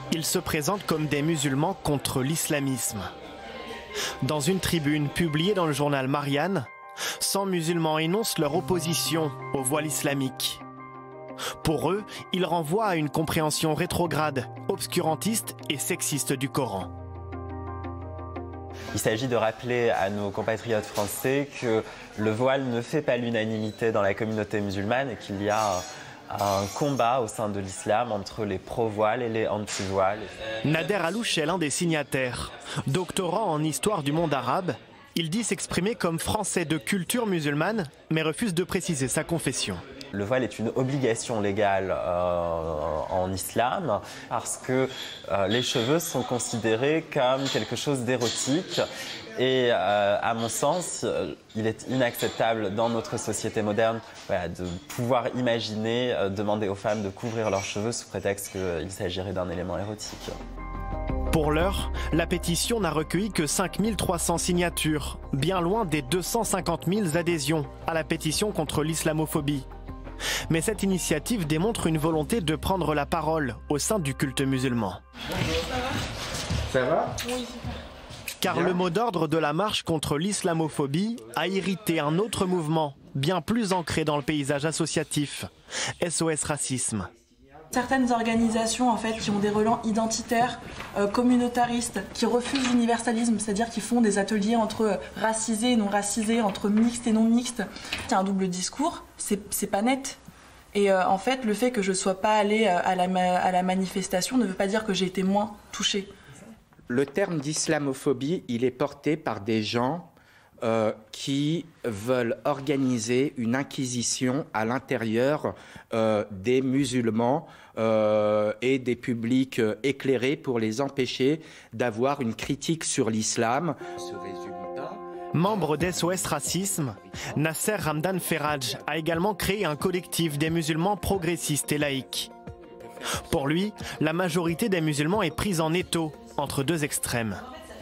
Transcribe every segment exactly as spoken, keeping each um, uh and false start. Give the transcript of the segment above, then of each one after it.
Ils se présentent comme des musulmans contre l'islamisme. Dans une tribune publiée dans le journal Marianne, cent musulmans énoncent leur opposition au voile islamique. Pour eux, ils renvoient à une compréhension rétrograde, obscurantiste et sexiste du Coran. Il s'agit de rappeler à nos compatriotes français que le voile ne fait pas l'unanimité dans la communauté musulmane et qu'il y a un combat au sein de l'islam entre les pro-voiles et les anti-voiles. Nader Alouche est l'un des signataires. Doctorant en histoire du monde arabe, il dit s'exprimer comme français de culture musulmane, mais refuse de préciser sa confession. Le voile est une obligation légale euh, en islam parce que euh, les cheveux sont considérés comme quelque chose d'érotique et euh, à mon sens, euh, il est inacceptable dans notre société moderne voilà, de pouvoir imaginer euh, demander aux femmes de couvrir leurs cheveux sous prétexte qu'il s'agirait d'un élément érotique. Pour l'heure, la pétition n'a recueilli que cinq mille trois cents signatures, bien loin des deux cent cinquante mille adhésions à la pétition contre l'islamophobie. Mais cette initiative démontre une volonté de prendre la parole au sein du culte musulman. Ça va? Oui. Car bien. Le mot d'ordre de la marche contre l'islamophobie a irrité un autre mouvement, bien plus ancré dans le paysage associatif, S O S Racisme. Certaines organisations en fait, qui ont des relents identitaires, euh, communautaristes, qui refusent l'universalisme, c'est-à-dire qui font des ateliers entre racisés et non racisés, entre mixtes et non mixtes. Il y a un double discours, c'est pas net. Et euh, en fait, le fait que je ne sois pas allée à la, à la manifestation ne veut pas dire que j'ai été moins touchée. Le terme d'islamophobie, il est porté par des gens Euh, qui veulent organiser une inquisition à l'intérieur euh, des musulmans euh, et des publics euh, éclairés pour les empêcher d'avoir une critique sur l'islam. Membre d'S O S Racisme, Nasser Ramdan Ferraj a également créé un collectif des musulmans progressistes et laïcs. Pour lui, la majorité des musulmans est prise en étau entre deux extrêmes.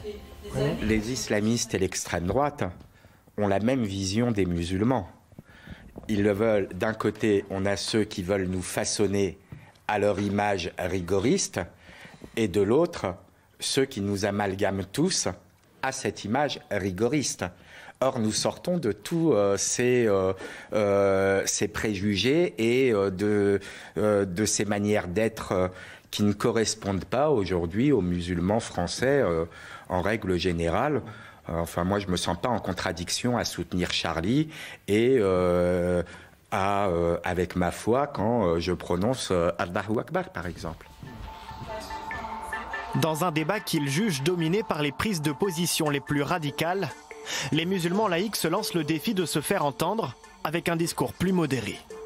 Les islamistes et l'extrême droite ont la même vision des musulmans. Ils le veulent, d'un côté, on a ceux qui veulent nous façonner à leur image rigoriste, et de l'autre, ceux qui nous amalgament tous à cette image rigoriste. Or, nous sortons de tous euh, ces, euh, euh, ces préjugés et euh, de, euh, de ces manières d'être euh, qui ne correspondent pas aujourd'hui aux musulmans français euh, en règle générale. Euh, enfin, moi, je ne me sens pas en contradiction à soutenir Charlie et euh, à, euh, avec ma foi quand euh, je prononce euh, Allahu Akbar, par exemple. Dans un débat qu'il juge dominé par les prises de position les plus radicales, les musulmans laïcs se lancent le défi de se faire entendre avec un discours plus modéré.